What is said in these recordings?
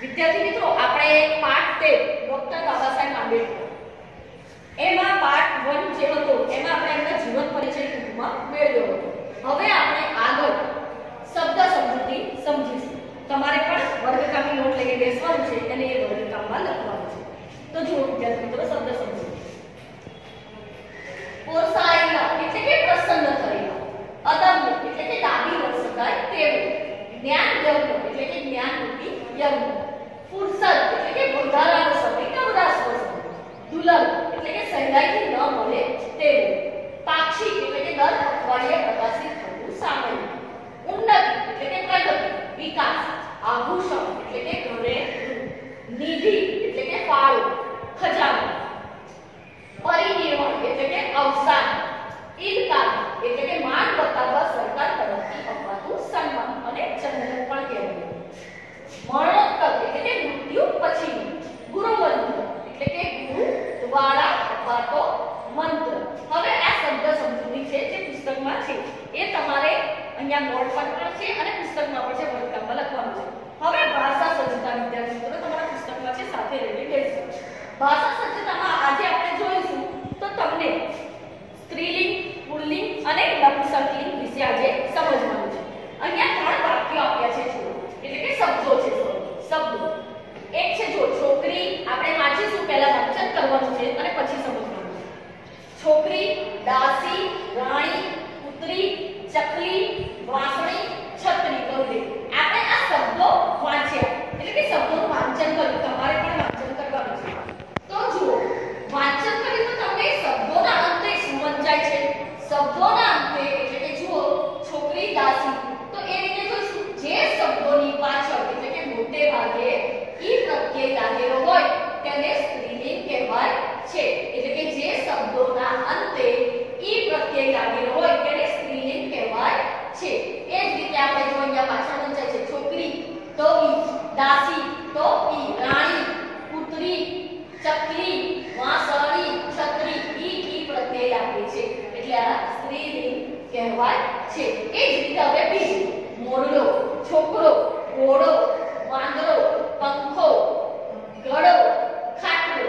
વિદ્યાર્થી મિત્રો આપણે પાઠ 13 ડોક્ટર બાબા સાહેબ આંબેડકર એમાં પાર્ટ 1 જે હતો એમાં આપણે એમના જીવન પરિચય ટૂંકમાં મેળવ્યો હતો। હવે આપણે આગળ શબ્દ સમજૂતી સમજીશું। તમારે પણ વર્ગકામની નોટ લઈને બેસવાનું છે અને એ વર્ગકામમાં લખવાનું છે। તો જુઓ વિદ્યાર્થી મિત્રો શબ્દ સમજૂતી। પોસાયેલા એટલે કે પ્રસન્ન થયેલા, અદમ્ય એટલે કે દાબી ન શકાય તેવું, જ્ઞાન યજ્ઞ એટલે કે જ્ઞાનરૂપી યજ્ઞ, ફુરસદ એટલે કે વધારાનો સમય નવરાશનો સમય, દુર્લભ એટલે કે સહેલાઈથી ન મળે તેવું, પાક્ષિક એટલે કે દર અઠવાડિયે પ્રકાશિત થતું સામયિક, ઉન્નતિ એટલે કે પ્રગતિ, વિકાસ, આભૂષણ એટલે કે ઘરેણું, નિધિ એટલે કે ફાળો, ખજાનો, પરિનિર્વાણ એટલે કે અવસાન, ઇલકાબ એટલે કે માન બતાવવા સરકાર તરફથી અપાતું સન્માન અને ચંદ્ર પણ કહેવાય, મરણોત્તર એટલે કે મૃત્યુ પછીનું, ગુરુમંત્ર એટલે કે ગુરુ દ્વારા અપાતો મંત્ર। હવે આ શબ્દ સમજૂતી છે જે પુસ્તકમાં છે એ તમારે અહીંયા નોટ પર પણ છે અને પુસ્તકમાં પણ છે, વર્ગકામમાં લખવાનું છે। હવે ભાષા સજ્જતા વિદ્યાર્થી મિત્રો તમારા પુસ્તકમાં છે સાથે લઈને બેસો। ભાષા સજ્જતામાં આજે આપણે જોઈશું તો તમને સ્ત્રીલિંગ, પુલ્લિંગ અને નપુંસકલિંગ વિશે આજે સમજવાનું છે। અહીંયા ત્રણ વાક્યો આપ્યા છે જુઓ, એટલે કે શબ્દો છે, શબ્દો એક છે જો છોકરી, આપણે વાંચીશું પહેલા વાંચન કરવાનું છે અને પછી સમજવાનું છે। છોકરી, દાસી, રાણી, પુત્રી, ચકલી, વાંસળી, છત્રી, ગૌરી, આપણે આ શબ્દો વાંચ્યા એટલે કે શબ્દોનું વાંચન કર્યું, તમારે પણ વાંચન કરવાનું છે। તો જુઓ વાંચન કર્યું તો તમને શબ્દોના અંતે શું વંચાય છે? શબ્દોના અંતે એટલે કે જુઓ છોકરી, દાસી, તો એ રીતે જોઈશું જે શબ્દોની પાછળ એટલે કે મોટે ભાગે ઈ પ્રત્યય લાગેલો હોય તેને સ્ત્રીલિંગ કહેવાય છે। એટલે કે જે શબ્દોના અંતે ઈ પ્રત્યય લાગેલો હોય તેને સ્ત્રીલિંગ કહેવાય છે। એ જ રીતે આપણે જો અહીંયા પાછળ વંચાય છે છોકરી તો ઈ, દાસી તો ઈ, રાણી, પુત્રી, ચકલી, વાંસળી, છત્રી, ઈ પ્રત્યય લાગે છે એટલે આ સ્ત્રીલિંગ કહેવાય છે। એ જ રીતે હવે બીજું મોરલો, છોકરો, ઘોડો, વાંદરો, પંખો, ગળો, ખાટલો,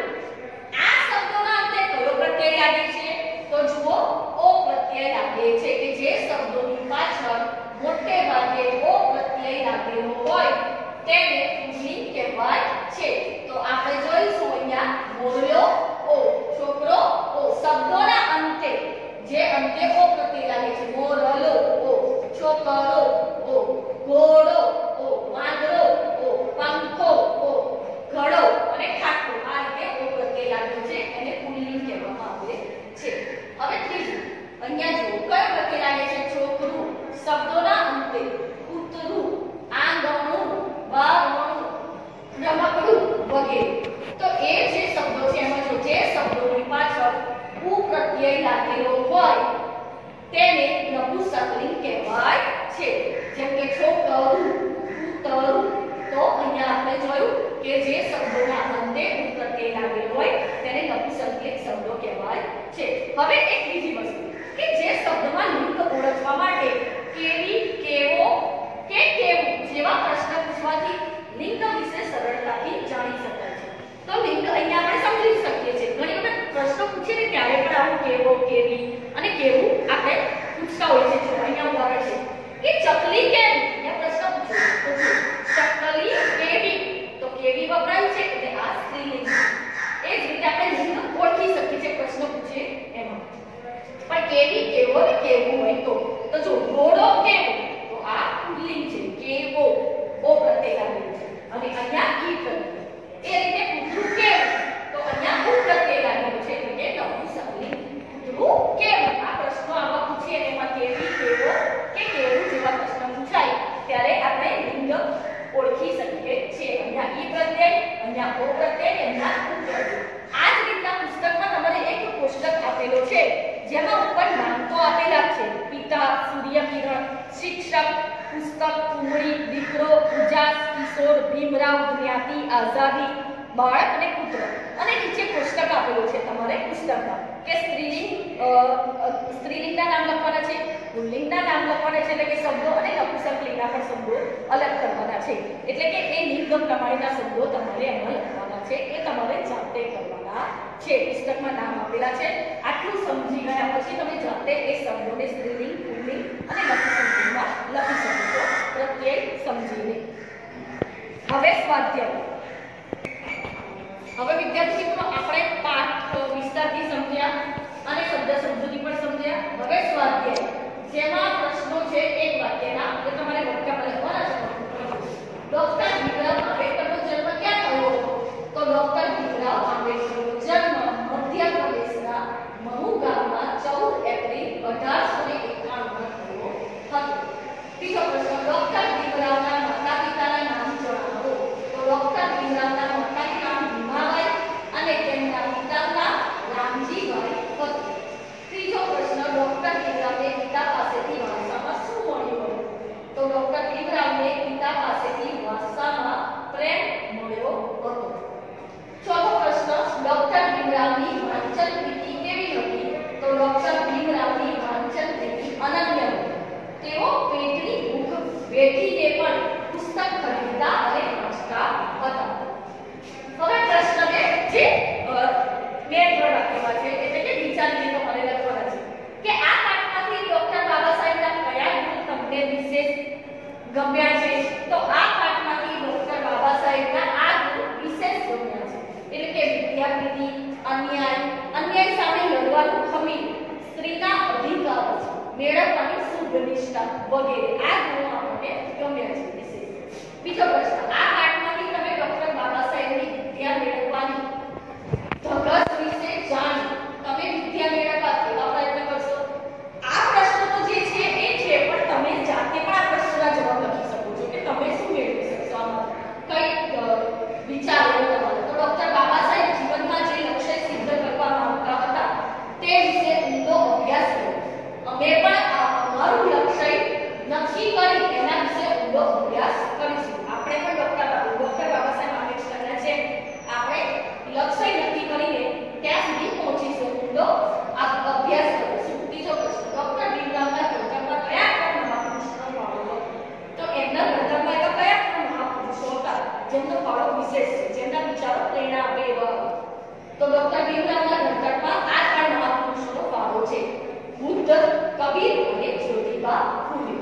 આ શબ્દોના અંતે કયો પ્રત્યય લાગે છે? તો જુઓ ઓ પ્રત્યય લાગે છે કે જે શબ્દોની પાછળ મોટે ભાગે ઓ પ્રત્યય લાગેલો હોય તેને પુલ્લિંગ કહેવાય છે। તો આપણે જોઈશું અહીંયા મોરલો ઓ, છોકરો ઓ, શબ્દોના અંતે જે અંતે ઓ પ્રત્યય લાગે છે, મોરલો ઓ, છોકરો ઓ, ઘોડો ઓ, વાંદરો ઓ, પંખો ઓ, ઘડો અને ખાટલો, આ રીતે ઓ પ્રત્યય લાગ્યો છે એને પુલ્લિંગ કહેવામાં આવે છે। હવે ત્રીજું અહીંયા જુઓ કયો પ્રત્યય લાગે છે? છોકરું, શબ્દોના અંતે કૂતરું, આંગણું, બારણું, રમકડું વગેરે। તો એ જે શબ્દો છે એમાં જો જે શબ્દોની પાછળ ઉ પ્રત્યય લાગેલો હોય તેને નપુંસકલિંગ કહેવાય છે। જેમ કે છોકરું, કૂતરું, તો અહીંયા આપણે જોયું કે જે શબ્દોના અંતે ઉ પ્રત્યય લાગેલો હોય તેને નપુંસકલિંગ શબ્દો કહેવાય છે। હવે એક બીજી વસ્તુ કે જે શબ્દમાં લિંગ ઓળખવા માટે કેવી, કેવો કે કેવું જેવા પ્રશ્ન પૂછવાથી લિંગ વિશે સરળતાથી જાણી શકાય છે। તો લિંગ અહીંયા આપણે સમજી શકીએ છીએ, ઘણી વખત પ્રશ્નો પૂછે ને ત્યારે પણ આવું કેવો, કેવી અને કેવું આપણે પૂછતા હોય છે। જો અહીંયા ઉદાહરણ છે કે ચકલી કેવી, અહીંયા પ્રશ્ન પૂછ્યો તો ચકલી કેવી, તો કેવી વપરાયું છે એટલે આ સ્ત્રીલિંગ છે। એ જ રીતે આપણે લિંગ ઓળખી શકીએ છીએ પ્રશ્ન પૂછે એમાં, પણ કેવી, કેવો ને કેવું હોય તો જો ઘોડો કેવો, તો આ પુલ્લિંગ છે, કેવો ઓ પ્રત્યય લાગેલું છે અને અહીંયા ઈ પ્રત્યય। એ રીતે કૂતરું કેવું, તો અહીંયા ઉ પ્રત્યય લાગેલું છે એટલે કે નપુંસકલિંગ, કૂતરું કેવું। આ પ્રશ્નો આમાં પૂછીએ એમાં કેવી, કેવો કે કેવું જેવા પ્રશ્ન પૂછાય ત્યારે આપણે લિંગ ઓળખી શકીએ છીએ। અહીંયા ઈ પ્રત્યય, અહીંયા ઓ પ્રત્યય, અહીંયા ઉ પ્રત્યય। આ જ રીતના પુસ્તકમાં તમારે એક કોષ્ટક આપેલો છે જેમાં ઉપર નામ તો આપેલા છે, પિતા, સૂર્યકિરણ, શિક્ષક, પુસ્તક, કુમળી, દીકરો, ઉજાસ, કિશોર, ભીમરાવ, જ્ઞાતિ, આઝાદી, બાળક અને પુત્ર, અને નીચે કોષ્ટક આપેલું છે તમારે પુસ્તકમાં કે સ્ત્રીલિંગના નામ લખવાના છે, પુલ્લિંગના નામ લખવાના છે એટલે કે શબ્દો, અને નપુંસકલિંગના પણ શબ્દો અલગ કરવાના છે। એટલે કે એ લિંગ મુજબ પ્રમાણેના શબ્દો તમારે એમાં લખવાના છે, એ તમારે જાતે કરવાના છે. પુસ્તકમાં નામ આપેલા છે. આટલું સમજી ગયા પછી તમે જાતે એ શબ્દોને સ્ત્રીલિંગ, પુલ્લિંગ અને નપુંસકલિંગમાં લખી શકો છો, પ્રત્યેય સમજીને. હવે સ્વાધ્યાય. હવે વિદ્યાર્થી મિત્રો આપણે પાઠ વિસ્તારથી સમજ્યા અને શબ્દ સમજૂતી પણ સમજ્યા. હવે સ્વાધ્યાય, જેમાં પ્રશ્નો છે એક વાક્યના, જે તમારે વાક્યમાં લખવાના છે. ડોક્ટર ભીમરાવ આંબેડકરનો જન્મ ક્યાં થયો? તો ડોક્ટર ભીમરાવ આંબેડકરનો જન્મ મધ્યપ્રદેશના મહુ ગામમાં 14 એપ્રિલ 1891 થયો હતો. બીજો પ્રશ્ન, ડોક્ટર ભીમરાવના માતા-પિતાના નામ જણાવો. તો ડોક્ટર ભીમરાવના માતાનું નામ ભીમાબાઈ અને તેમના પિતાનું નામ રામજીભાઈ હતું. ત્રીજો પ્રશ્ન, ડોક્ટર ભીમરાવને પિતા પાસેથી વારસામાં શું મળ્યું? તો ડોક્ટર ભીમરાવને પિતા પાસેથી વારસામાં પ્રેમ મળ્યો હતો. ચોથો પ્રશ્ન, ડોક્ટર ભીમરાવની વાંચન પ્રીતિ કેવી હતી? તો ડોક્ટર ભીમરાવની વાંચન પ્રીતિ અનન્ય હતી. તેઓ પેટની ભૂખ વેઠીને પણ પુસ્તક ખરીદતા અને વાંચતા હતા. હવે પ્રશ્ન 2 જે બે ત્રણ વાક્યમાં છે, એટલે કે વિચારીને તમારે લખવાના છે કે આ પાઠમાંથી ડોક્ટર બાબા સાહેબના કયા ગુણ તમને વિશેષ ગમ્યા છે? તો આ પાઠમાંથી ડોક્ટર બાબા સાહેબના આ ગુણ વિશેષ ગમ્યા છે, એટલે કે વિદ્યાપ્રીતિ, અન્યાય સામે લડવાનું ખમીર, સ્ત્રીના અધિકારો મેળવવાની શુભ નિષ્ઠા વગેરે આ ગુણો આપણને ગમ્યા છે વિશેષ. બીજો પ્રશ્ન, આ પાઠમાંથી તમે ડોક્ટર બાબા સાહેબની વિદ્યા મેળવવાની ધગસ વિશે જાણી તમે વિદ્યા મેળવવા કેવા પ્રયત્ન કરશો? આ પ્રશ્નો જે છે એ છે, પણ તમે જાતે પણ આ પ્રશ્નના જવાબ લખી શકો છો કે તમે શું મેળવી શકશો, આમાં કઈ વિચારો તમારે. તો ડોક્ટર બાબા સાહેબ જીવનમાં જે લક્ષ્ય સિદ્ધ કરવા માંગતા હતા તે વિશે ઊંડો અભ્યાસ કર્યો. અમે પણ અમારું લક્ષ્ય નક્કી કરી એના વિશે ઊંડો અભ્યાસ કરીશું. આપણે પણ ડોક્ટર બાબા સાહેબ આંબેડકરના છે, આપણે લક્ષ્ય નક્કી કરીને ત્યાં સુધી પહોંચીશું, ઊંડો અભ્યાસ કરીશું. ત્રીજો પ્રશ્ન, ડોક્ટર ભીમરાવના ઘડતરમાં કયા ત્રણ મહાપુરુષોનો ફાળો હતો? તો એમના ઘડતરમાં એવા કયા ત્રણ મહાપુરુષો હતા જેમનો ફાળો વિશેષ છે, જેમના વિચારો પ્રેરણા આપે એવા? તો ડોક્ટર ભીમરાવના ઘડતરમાં આ ત્રણ મહાપુરુષોનો ફાળો છે: બુદ્ધ, કબીર અને જ્યોતિબા ફૂલે.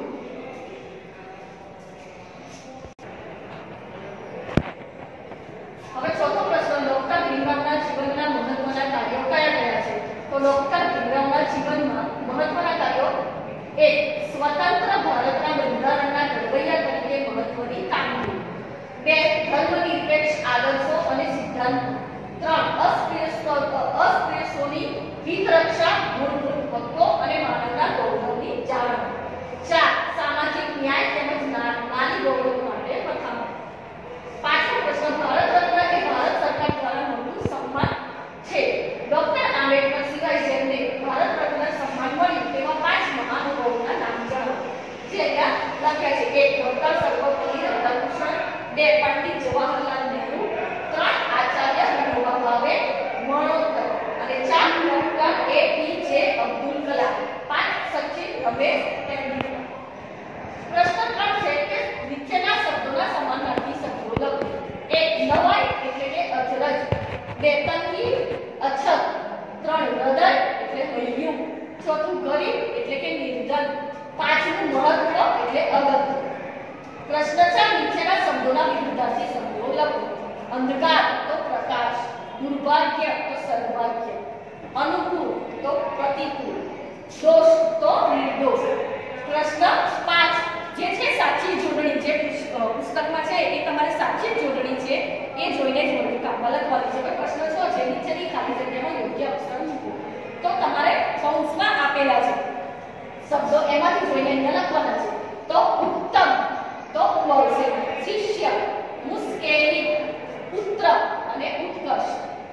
હવે ચોથો પ્રશ્ન, ડોક્ટર ભીમરાવના જીવનના મહત્વના કાર્યો કયા કયા છે? તો ડોક્ટર ભીમરાવના જીવનમાં મહત્વના કાર્યો: 1. સ્વતંત્ર ભારતના બંધારણના ઘડવૈયા તરીકે મહત્વની કામગીરી. 2. ધર્મનિરપેક્ષ આદર્શો અને સિદ્ધાંતો. 3. અસ્પૃશ્યોની હિતરક્ષા, મૂળભૂત હક્કો અને માનવના ગૌરવની જાળવણી. 4. સામાજિક ન્યાય તેમજ નારી ગૌરવ માટે મથામણ. 5મો પ્રશ્ન, ભારત રત્ન એ ભારત સરકાર દ્વારા મળતું સન્માન છે. ડોક્ટર આંબેડકર સિવાય જેમને ભારત રત્ન સન્માન મળ્યું તેવા 5 મહાનુભાવોના નામ જણાવો. જે અહીંયા લખ્યા છે: 1. ડોક્ટર સર્વપલ્લી રાધાકૃષ્ણન. 2. પંડિત જવાહરલાલ નહેરુ. 3. આચાર્ય વિનોબા ભાવે, મરણોત્તર. અને 4. Doctor APJ Abdul Kalam. 5. સચિન રમેશ તેંડુલકર. પ્રશ્ન 3 છે કે નીચેના શબ્દોના સમાનાર્થી શબ્દો લખો. 1. નવાઈ એટલે કે અચરજ. 2. તંગી, અછત. 3. હૃદય એટલે હૈયું. 4. ગરીબ એટલે કે નિર્ધન. 5. મહત્વ એટલે અગત્ય. પ્રશ્ન 4, નીચેના શબ્દોના વિરુદ્ધાર્થી શબ્દો લખો. અંધકાર તો પ્રકાશ, દુર્ભાગ્ય તો સદભાગ્ય, અનુકૂળ તો પ્રતિકૂળ, દોષ તો નિર્દોષ. પ્રશ્ન 5 જે છે સાચી જોડણી, જે પુસ્તકમાં છે એ તમારે સાચી જોડણી છે એ જોઈને જ વર્ગકામમાં લખવાની છે. હવે પ્રશ્ન 6 છે, નીચેની ખાલી જગ્યામાં યોગ્ય અક્ષર મૂકો. તો તમારે કૌંસમાં આપેલા છે શબ્દો, એમાંથી જોઈને અહીંયા લખવાના છે. તો ઉત્તમ તો મળશે શિષ્ય, મુશ્કેલી, પુત્ર અને ઉત્કર્ષ.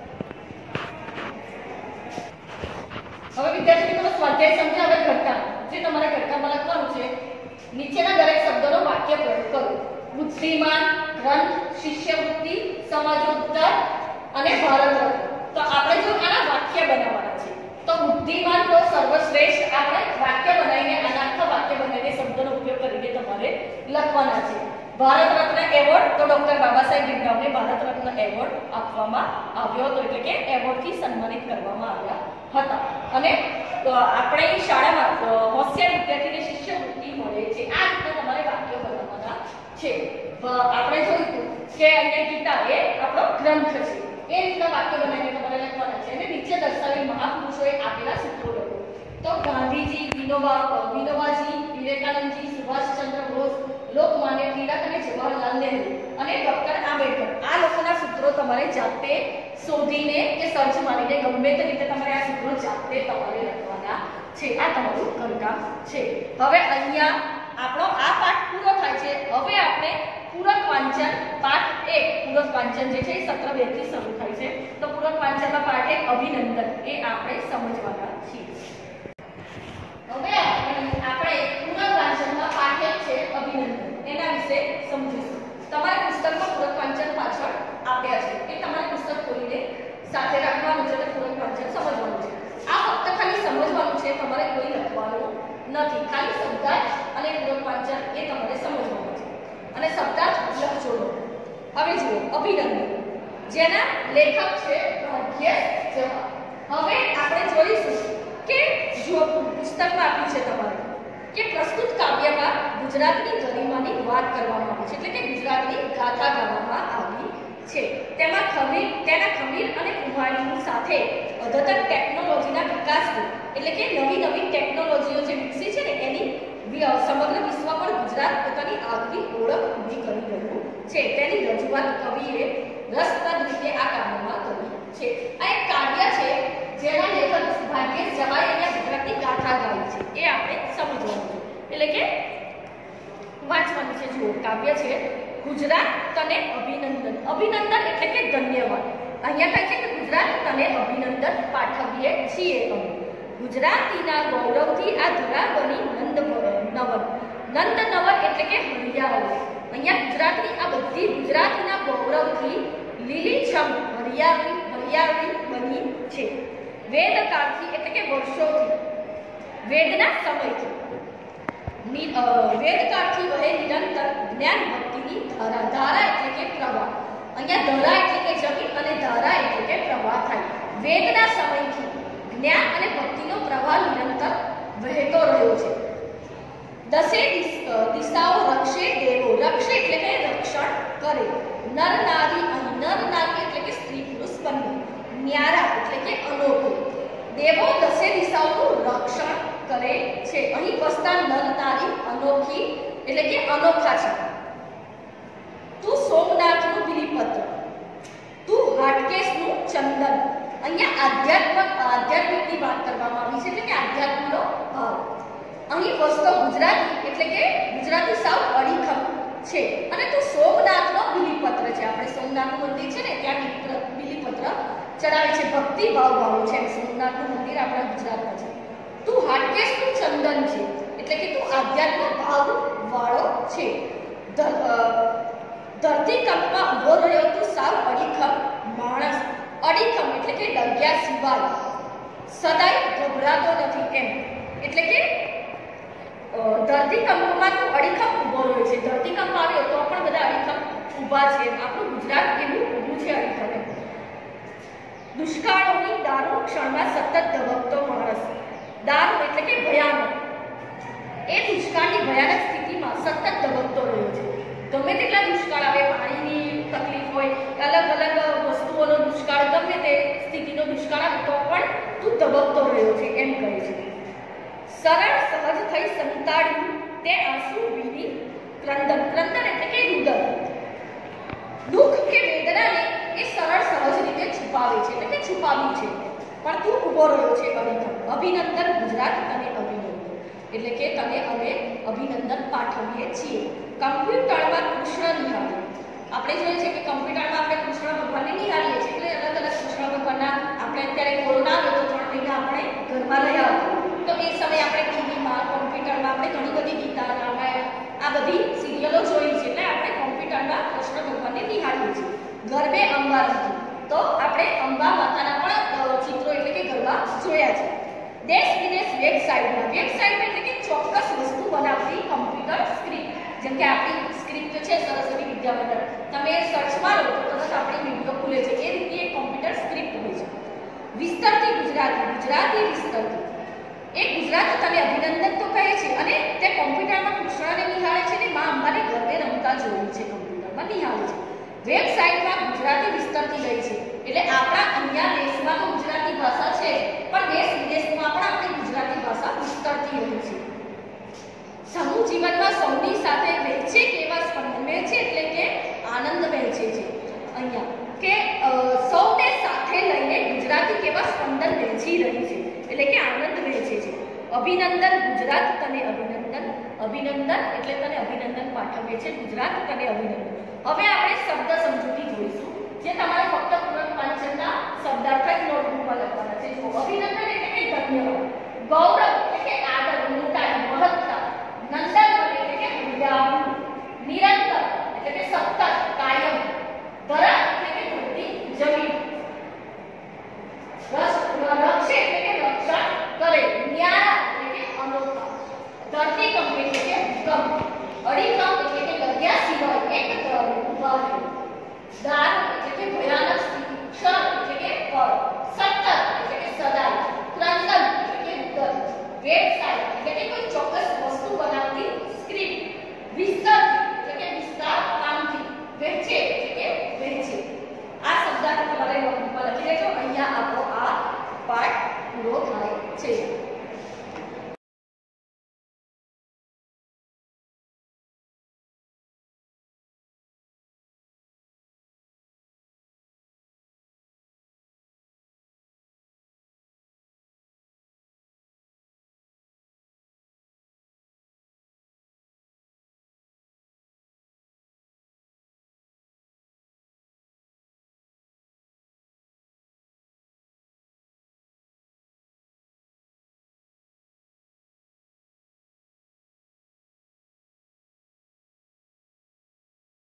હવે વિદ્યાર્થી મિત્રો સ્વાધ્યાય સમજ્યા. હવે ઘટકામ, જે તમારે ઘટકામાં લખવાનું છે, નીચેના દરેક શબ્દોનો વાક્ય પ્રયોગ કરો. બુદ્ધિમાન, ગ્રંથ, શિષ્યવૃત્તિ, સમાજોત્તર અને ભારત રત્ન. તો આપણે જો આના વાક્ય બનાવવાના છે, તો બુદ્ધિમાન તો સર્વશ્રેષ્ઠ આપણે વાક્ય બનાવીને, આના આખા વાક્ય બનાવીને શબ્દોનો ઉપયોગ કરીને તમારે લખવાના છે. ભારત રત્ન એવોર્ડ તો ડોક્ટર બાબા સાહેબ ભીમરાવને ભારત રત્ન એવોર્ડ આપવામાં આવ્યો હતો, એટલે કે એવોર્ડથી સન્માનિત કરવામાં આવ્યા હતા. અને આપણે શાળામાં હોશિયાર વિદ્યાર્થીને શિષ્યવૃત્તિ મળે છે. આ રીતે તમારે વાક્યો બનાવવાના છે. આપણે જોયું કે અહીંયા ગીતા એ આપણો ગ્રંથ છે, એ રીતના વાક્ય બનાવીને તમારે લખવાના છે. અને નીચે દર્શાવેલ મહાપુરુષોએ આપેલા સૂત્રો લખો. તો ગાંધીજી, વિનોબાજી, વિવેકાનંદજી, સુભાષચંદ્ર બોઝ, લોકમાન્ય તિલક અને જવાહરલાલ નહેરુ અને ડોક્ટર આંબેડકર, આ લોકોના સૂત્રો તમારે જાતે શોધીને કે સર્ચ મારીને ગમે તે રીતે તમારે આ સૂત્રો જાતે તમારે લખવાના છે. આ તમારું ઘરકામ છે. હવે અહીંયા આપણો આ પાઠ પૂરો થાય છે. હવે આપણે પૂરક વાંચન પાઠ 1, પૂરક વાંચન જે છે એ સત્ર 2 થી શરૂ થાય છે. તો પૂરક વાંચનના પાઠ 1 અભિનંદન એ આપણે સમજવાના છીએ. હવે આપણે પૂરક વાંચનમાં પાઠ 1 છે અભિનંદન, એના વિશે સમજીશું. તમારા પુસ્તકમાં પૂરક વાંચન પાછળ આપ્યા છે, એ તમારે પુસ્તક ખોલીને સાથે રાખવાનું છે અને પૂરક વાંચન સમજવાનું છે. આ ફક્ત ખાલી સમજવાનું છે, તમારે કોઈ લખવાનું નથી. ખાલી શબ્દાર્થ અને પૂરક વાંચન એ તમારે સમજવાનું છે અને શબ્દાર્થ લખજો. હવે જુઓ અભિનંદન, જેના લેખક છે ભાગ્યેશ ઝા. હવે આપણે જોઈશું કે જો પુસ્તકમાં આપ્યું છે તમારે કે પ્રસ્તુત કાવ્યમાં ગુજરાતની ગરિમાની વાત કરવામાં આવી છે, એટલે કે ગુજરાતની ગાથા ગાવામાં આવી છે. તેના ખમીર અને કુંભારની સાથે અદ્યતન ટેકનોલોજીના વિકાસની, એટલે કે નવી ટેકનોલોજીઓ જે વિકસી છે ને એની સમગ્ર વિશ્વ પર ગુજરાત પોતાની આગવી ઓળખ ઊભી કરી રહ્યું છે, તેની રજૂઆત કવિએ રસપ્રદ રીતે આ કાવ્યમાં કરી છે. આ એક કાવ્ય છે જેના લેખક ભાગ્યેશ ઝાએ અહીંયા ગુજરાતની ગાથા ગાઈ છે, એ આપણે સમજવાનું છે, એટલે કે વાંચવાનું છે. જુઓ કાવ્ય છે ગુજરાત તને અભિનંદન. અભિનંદન એટલે કે ધન્યવાદ. અહીંયા કહે છે કે ગુજરાત તને અભિનંદન પાઠવીએ છીએ અમે. ગુજરાતીના ગૌરવથી આ ધરા બની નંદનવન એટલે કે હરિયાળી. અહીંયા ગુજરાતની આ બધી ગુજરાતીના ગૌરવથી લીલીછમ હરિયાળી બની છે. વેદકાળથી એટલે કે વર્ષોથી, વેદના સમયથી, વેદકાળથી વહે નિરંતર જ્ઞાન ભક્તિની ધારા. ધારા એટલે કે પ્રવાહ. અહીંયા ધરા એટલે કે જમીન અને ધારા એટલે કે પ્રવાહ થાય. વેદના સમયથી જ્ઞાન અને ભક્તિનો પ્રવાહ નિરંતર વહેતો રહ્યો છે. દસે દિશાઓ રક્ષે દેવો. રક્ષે એટલે કે રક્ષણ કરે. નર નારી, અહીં નર નારી એટલે કે સ્ત્રી પુરુષ બંને. ન્યારા એટલે કે અનોખો. દેવો દસે દિશાઓનું રક્ષણ કરે છે. અહીં વસતા નર નારી અનોખી એટલે કે અનોખા છે. તું સોમનાથનું બિલીપત્ર, તું હાટકેશનું ચંદન. અહીંયા આધ્યાત્મિકની વાત કરવામાં આવી છે, એટલે કે આધ્યાત્મનો ભાવ. અહીં વસતો ગુજરાતી એટલે કે ગુજરાતી સાવ અડીખમ છે. અને તું સોમનાથનો બિલીપત્ર છે. આપણે સોમનાથનું મંદિર છે ને ત્યાં બિલીપત્ર ચડાવે છે, ભક્તિ ભાવ વાળું છે. સોમનાથનું મંદિર આપણા ગુજરાતમાં છે. તું હાટકેશનું ચંદન છે, એટલે કે તું આધ્યાત્મ ભાવ વાળો છે. ધરતીકંપમાં ઉભો રહ્યો તું સાવ અડીખમ માણસ. અડીખમ એટલે કે ડગ્યા સિવાય, સદાય ગભરાતો નથી એમ. એટલે કે ધરતીકંપમાં તું અડીખમ ઉભો રહ્યો છે. ધરતીકંપ આવ્યો તો પણ બધા અડીખમ ઊભા છે. આપણું ગુજરાત એવું ઊભું છે અડીખમ. દુષ્કાળોની દારૂણ ક્ષણમાં સતત ધબકતો માણસ. દારૂણ એટલે કે ભયાનક. એ દુષ્કાળની ભયાનક સ્થિતિમાં સતત ધબકતો રહ્યો છે. ગમે તેટલા દુષ્કાળ આવે, પાણીની તકલીફ હોય, અલગ વસ્તુઓનો દુષ્કાળ, ગમે તે સ્થિતિનો દુષ્કાળ આવે તો પણ તું ધબકતો રહ્યો છે એમ કહે છે. સરળ સહજ થઈ સંતાડ્યું તે આંસુ વીની ક્રંદન. ક્રંદન એટલે કે રુદન. દુઃખ કે વેદનાને એ સરળ સહજ રીતે છુપાવે છે, એટલે કે છુપાવી છે. પણ તું ઊભો રહ્યો છે અડીખમ. અભિનંદન ગુજરાત અને અભિનંદન એટલે કે તને અમે અભિનંદન પાઠવીએ છીએ. કમ્પ્યુટરમાં કૃષ્ણ નિહાળીએ. આપણે જોઈએ છે કે કમ્પ્યુટરમાં આપણે કૃષ્ણ ભગવાનને નિહાળીએ છીએ, એટલે અલગ કૃષ્ણ ભગવાનના આપણે અત્યારે કોરોના આવ્યો તો 3 મહિના આપણે ઘરમાં રહ્યા હતા, તો એ સમયે આપણે ટીવીમાં કોમ્પ્યુટરમાં આપણે ઘણી બધી ગીતા રામાયણ આ બધી સિરિયલો જોઈ છે. એટલે આપણે કોમ્પ્યુટરમાં કૃષ્ણ ભગવાનને નિહાળીએ છીએ. ગરબે અંબા રમતી, તો આપણે અંબા માતાના પણ ચિત્રો એટલે કે ગરબા જોયા છે. દેશ વિદેશ વેબસાઇટમાં, વેબસાઇટ એટલે કે ચોક્કસ વસ્તુ બનાવતી કમ્પ્યુટર સ્ક્રીન, જેમ કે આપણી સ્ક્રિપ્ટ છે સરસ્વતી વિદ્યામંડળ, તમે સર્ચ મારો તો તરત આપણી વિડીયો ખુલે છે. એ રીતે એક કોમ્પ્યુટર સ્ક્રિપ્ટ હોય છે. વિસ્તરતી ગુજરાતી, ગુજરાતી વિસ્તરતી. એ ગુજરાતી તને અભિનંદન તો કહે છે અને તે કોમ્પ્યુટરમાં કૃષ્ણને નિહાળે છે ને માં અંબાને ગરબે રમતા જોઈ છે, કોમ્પ્યુટરમાં નિહાળે છે. વેબસાઇટમાં ગુજરાતી વિસ્તરતી ગઈ છે. એટલે આપણા અહીંયા દેશમાં તો ગુજરાતી ભાષા છે, પણ દેશ વિદેશમાં પણ આપણી ગુજરાતી ભાષા વિસ્તરતી રહી છે. સમૂહ જીવનમાં સૌની સાથે વહેંચે કેવા સ્પંદન વહેંચે એટલે કે આનંદ વહેંચે છે. અહીંયા કે સૌને સાથે લઈને ગુજરાતી કેવા સ્પંદન વહેંચી રહી છે એટલે કે આનંદ વહેંચે છે. અભિનંદન ગુજરાત તને અભિનંદન, અભિનંદન એટલે તને અભિનંદન પાઠવે છે ગુજરાત તને અભિનંદન. હવે આપણે શબ્દ સમજૂતી જોઈશું, જે તમારે ફક્ત પૂરક વાંચનના શબ્દાર્થ જ નોટબુકમાં લખવાના છે. જો અભિનંદન એટલે કે ધન્યવાદ, ગૌરવ